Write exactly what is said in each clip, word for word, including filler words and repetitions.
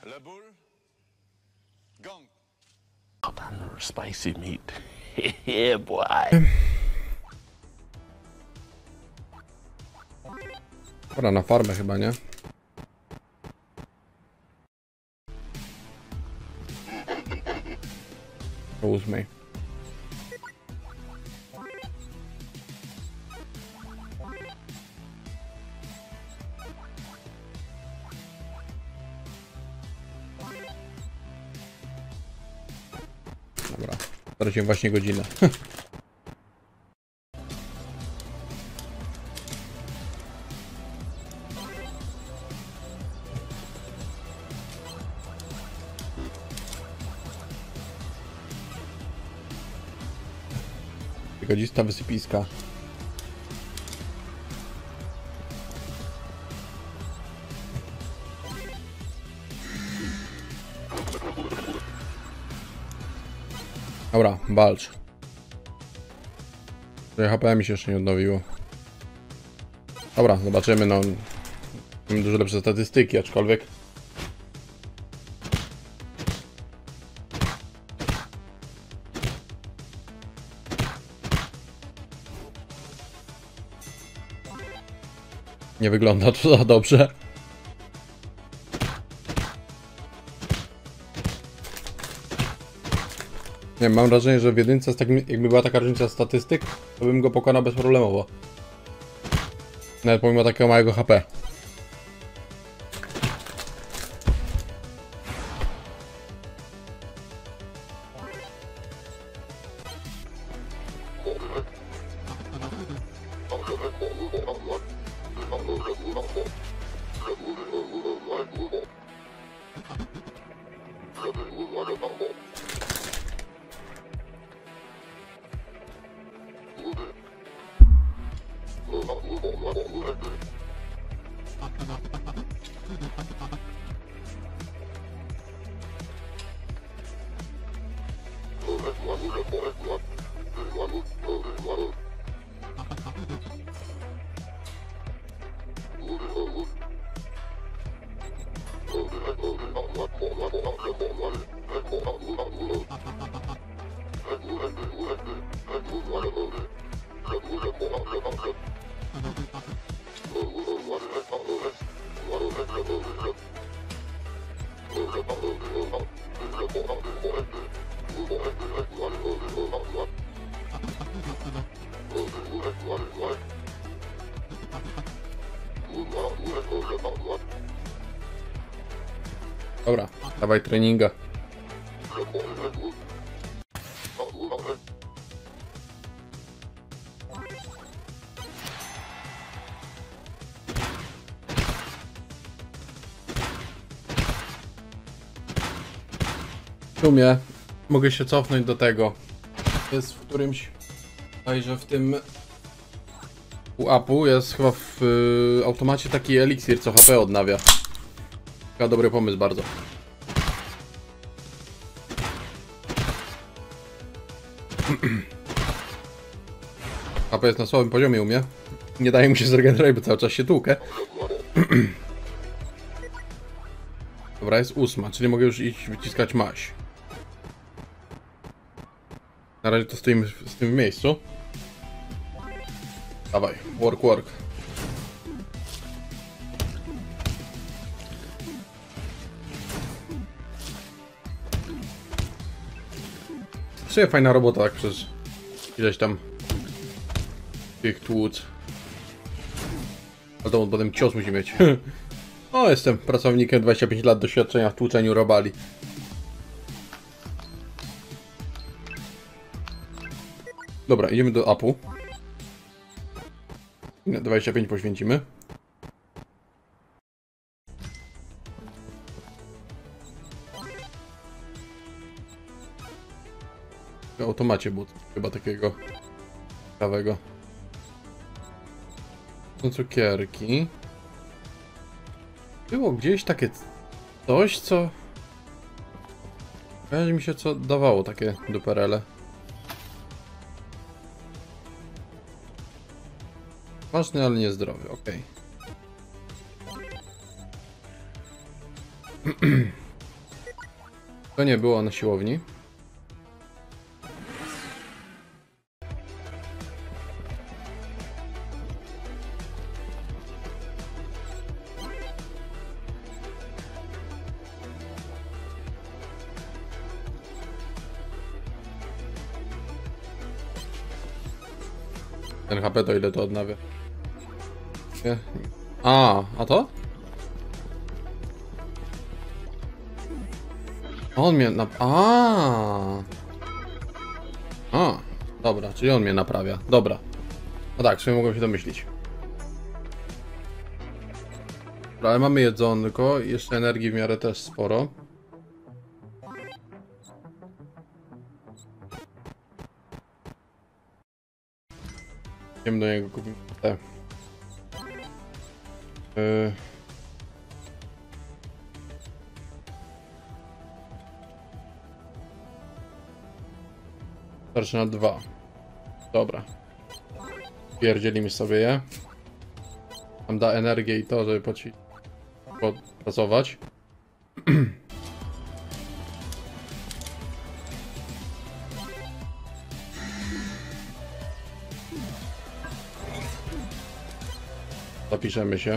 La boule. Gong. Spicy meat. Yeah, boy. Pora na farmę chyba, nie? O ósmej. Dobra, straciłem właśnie godzinę. Godzista wysypiska. Dobra, walcz. H P mi się jeszcze nie odnowiło. Dobra, zobaczymy, no. Mamy dużo lepsze statystyki, aczkolwiek nie wygląda to za dobrze. Nie, mam wrażenie, że w jedynce z takim, jakby była taka różnica statystyk, to bym go pokonał bezproblemowo. Nawet pomimo takiego małego H P. Dobra, dawaj treninga. W sumie mogę się cofnąć do tego. Jest w którymś, że w tym uapu jest chyba w y, automacie taki eliksir, co H P odnawia. Chyba dobry pomysł bardzo. H P jest na słabym poziomie u mnie. Nie daje mu się zregenerować, bo cały czas się tłukę. Dobra, jest ósma, czyli mogę już iść wyciskać maś. Na razie to stoimy z tym w miejscu. Dawaj, work, work. Sobie fajna robota, tak przez ileś tam tych tłuc. Ale to potem cios musi mieć. O, jestem pracownikiem, dwadzieścia pięć lat doświadczenia w tłuczeniu robali. Dobra, idziemy do apu. dwadzieścia pięć poświęcimy. W automacie but, chyba takiego ciekawego. Są cukierki. Było gdzieś takie coś, co... Wydaje mi się, co dawało takie duperele. Ważny, ale niezdrowy, okej. Okay. To nie było na siłowni. Ten H P to ile to odnawia? Nie. A, a to? On mnie nap... A. A, dobra, czyli on mnie naprawia. Dobra. No tak, w sumie mogłem się domyślić. Dobra, ale mamy jedzonko i jeszcze energii w miarę też sporo. Idziemy do niego kupić te. Yy. Starczy na dwa. Dobra. Pierdzielimy sobie je. Nam da energię i to, żeby poci... pracować. Zapiszemy się.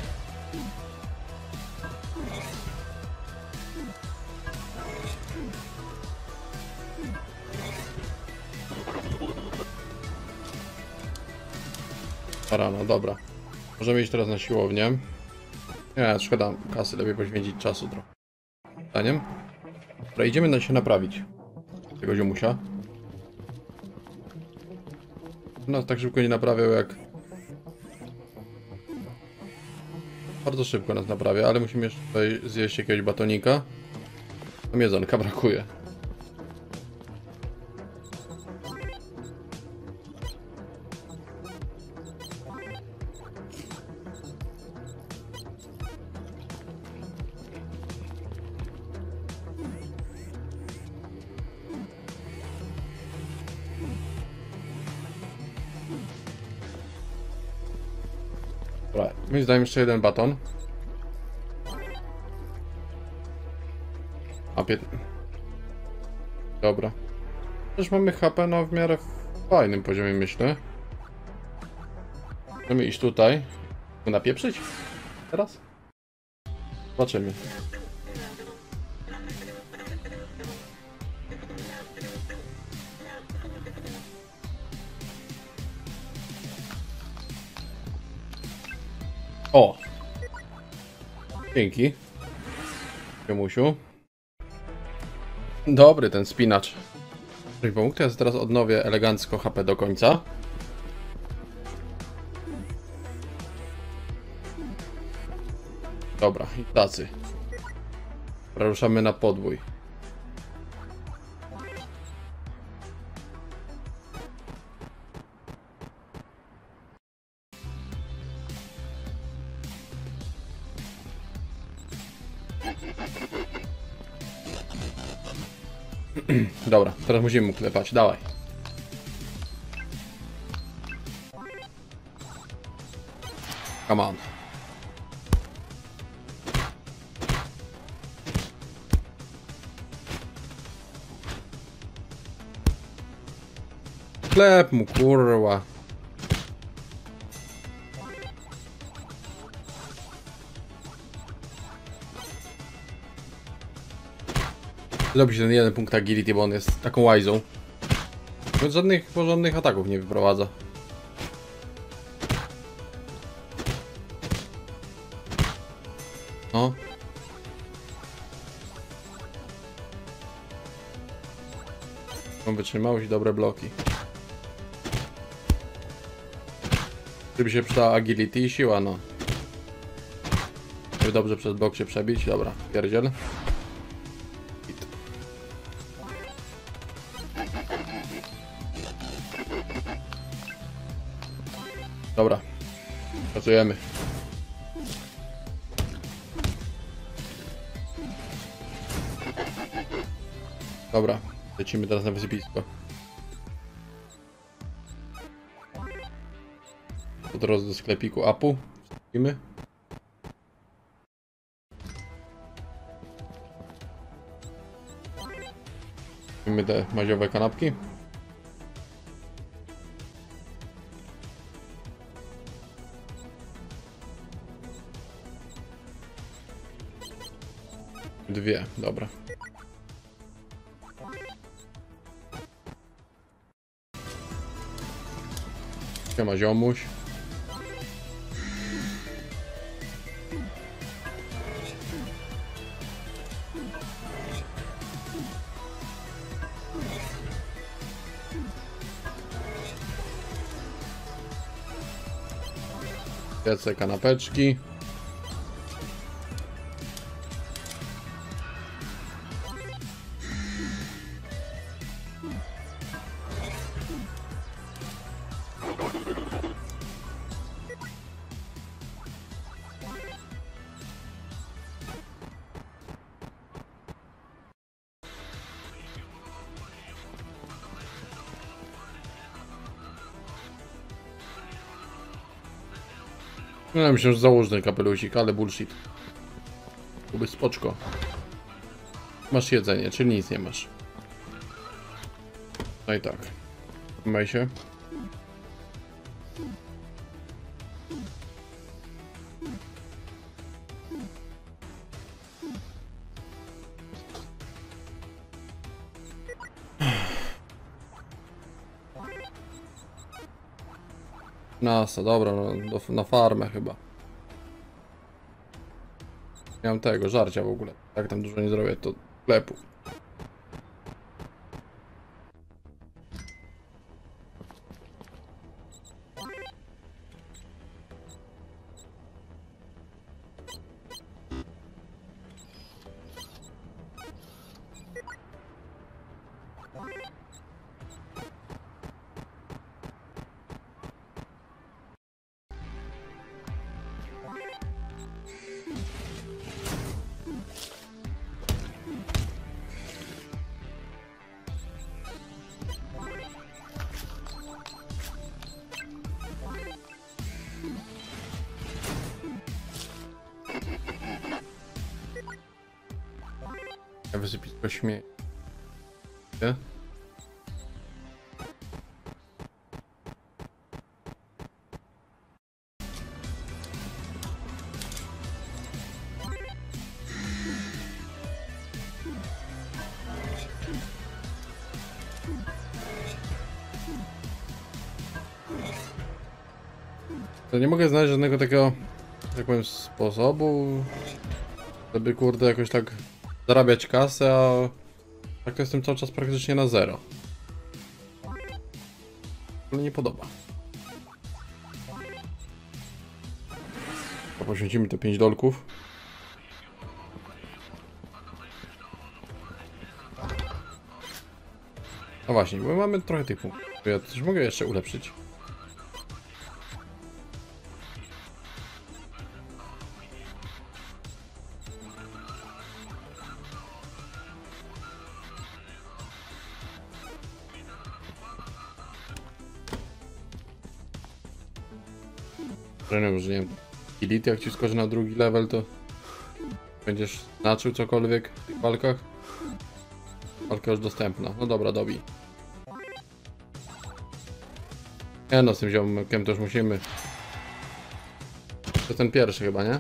Rano, dobra. Możemy iść teraz na siłownię. Nie, szkoda kasy, lepiej poświęcić czasu trochę. Zdaniem. Dobra, idziemy na się naprawić. Tego ziomusia. No, tak szybko nie naprawiał jak... Bardzo szybko nas naprawia, ale musimy jeszcze tutaj zjeść jakiegoś batonika. Tam jedzonka brakuje. Dobra, my zdajemy jeszcze jeden baton. A pię... Dobra. Też mamy H P na w miarę fajnym poziomie, myślę. Możemy iść tutaj. Napieprzyć? Teraz? Zobaczymy. O! Dzięki. Jomusiu. Dobry ten spinacz. Jeżeli pomógł, to ja teraz odnowię elegancko H P do końca. Dobra, i tacy. Ruszamy na podwój. Dobra, teraz musimy mu klepać, dawaj. Come on. Klep mu, kurwa. Zrobi się ten jeden punkt agility, bo on jest taką łajzą. Więc żadnych porządnych ataków nie wyprowadza. No. Mam wytrzymałość i dobre bloki. Gdyby się przydała agility i siła, no. Żeby dobrze przez blok się przebić. Dobra, pierdziel. Dobra, pracujemy. Dobra, lecimy teraz na wysypisko. Po drodze do sklepiku Apu. Wstąpimy. Mamy te maziowe kanapki. Dwie, dobra. Siema ziomuś. Lecę kanapeczki. No ja myślę, że założę ten kapelusik, ale bullshit. Byłby spoczko. Masz jedzenie, czyli nic nie masz. No i tak. Trzymaj się. Nasa, dobra, no, do, na farmę chyba. Nie mam tego, żarcia w ogóle. Jak tam dużo nie zrobię, to sklepu. Ja wysypisko śmieję. Nie? To nie mogę znaleźć żadnego takiego, tak powiem, sposobu, żeby kurde jakoś tak zarabiać kasę, a tak to jestem cały czas praktycznie na zero. Ale nie podoba. To poświęcimy te pięć dolków. No właśnie, bo mamy trochę tych punktów. Ja też mogę jeszcze ulepszyć. Że nie wiem, że nie wiem, elite jak ci skoczy na drugi level, to będziesz znaczył cokolwiek w tych walkach. Walka już dostępna. No dobra, dobij. Nie no, z tym ziomkiem też musimy. To ten pierwszy chyba, nie?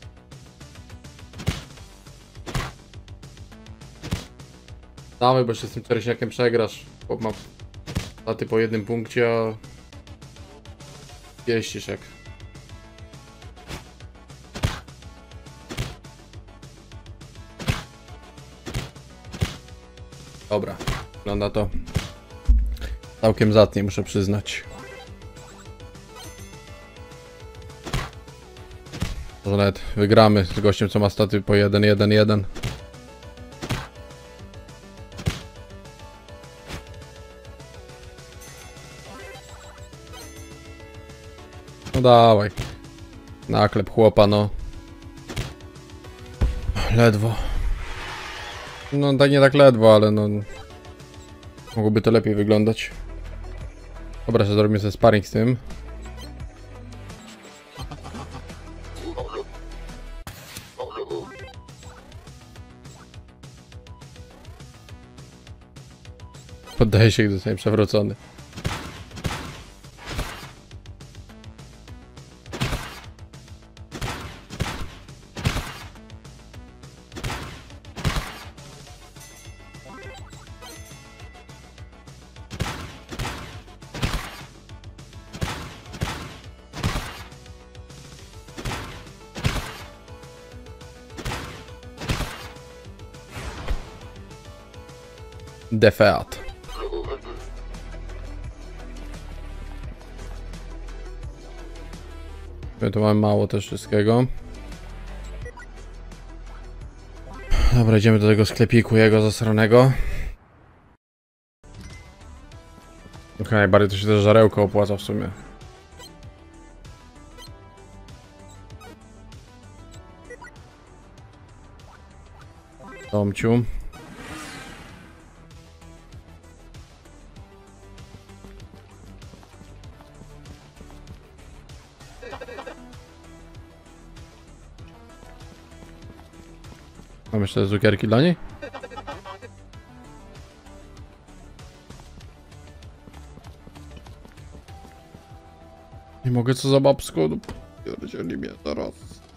Dawaj, bo jeszcze z tym czerwśniakiem przegrasz. Chłop ma staty po jednym punkcie, a pieścisz jak. Dobra, wygląda to całkiem zacnie, muszę przyznać. Może nawet wygramy z gościem, co ma staty po jeden jeden jeden. No dawaj. Naklep chłopa, no. Ledwo. No tak nie tak ledwo, ale no... Mogłoby to lepiej wyglądać. Dobra, że zrobimy sobie sparring z tym. Poddaje się, gdy zostanie przewrócony. Defeat. My tu mamy mało też wszystkiego. Dobra, idziemy do tego sklepiku jego zasranego. Ok, najbardziej to się też żarełko opłaca w sumie. Tomciu. Mam jeszcze cukierki dla niej? Nie mogę, co za babsko. Pierdzieli mnie teraz.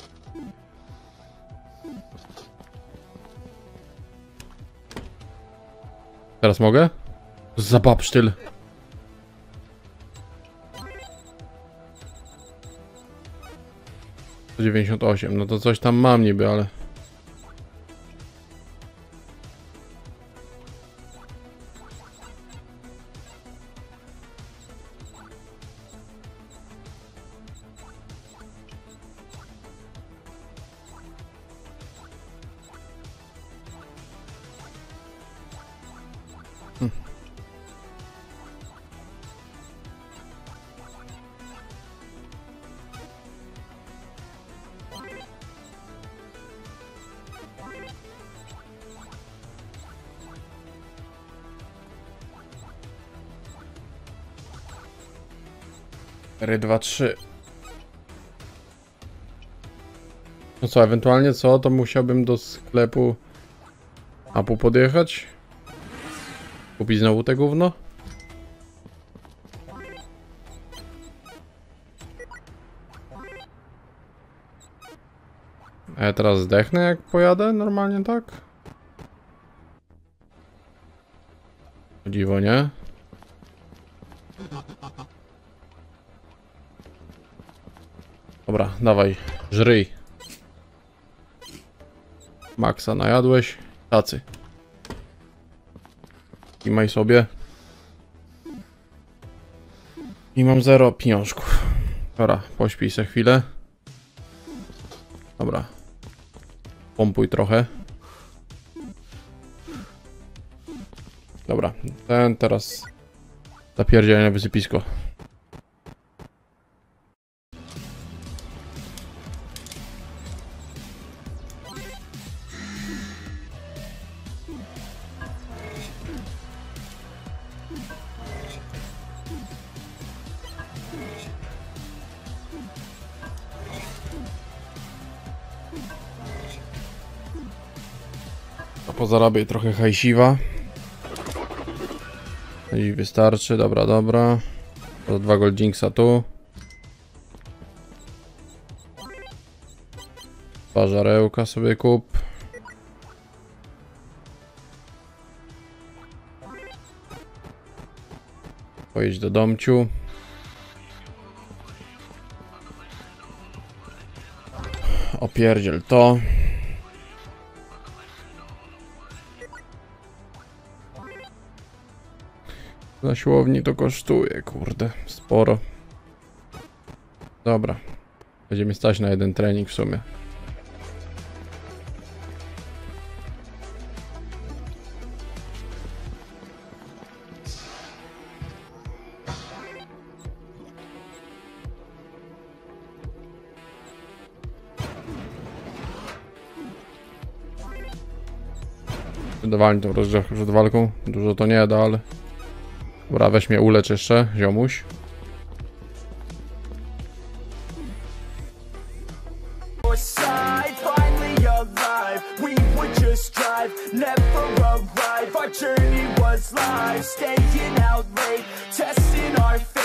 Teraz mogę? Za babsztyl. dziewięćdziesiąt osiem, no to coś tam mam niby, ale... cztery, dwa, trzy. No co, ewentualnie co? To musiałbym do sklepu Apu podjechać? Kupić znowu te gówno? A ja teraz zdechnę, jak pojadę normalnie, tak? O dziwo, nie? Dobra, dawaj, żryj. Maxa najadłeś, tacy. I maj sobie. I mam zero pieniążków. Dobra, pośpij se chwilę. Dobra. Pompuj trochę. Dobra, ten teraz zapierdzielę na wysypisko. Pozarabiaj trochę hajsiwa. I wystarczy, dobra, dobra. To dwa goldzinksa tu. Dwa żarełka sobie kup. Pojedź do domciu. Opierdziel to. Na siłowni to kosztuje, kurde, sporo. Dobra. Będziemy stać na jeden trening w sumie. Wydawali tą rozgrzewkę przed walką. Dużo to nie da, ale... Dobra, weź mnie ulecz jeszcze, ziomuś. Finally alive, we would just drive, never arrive. Our journey was was life, staying out late, testing our faith.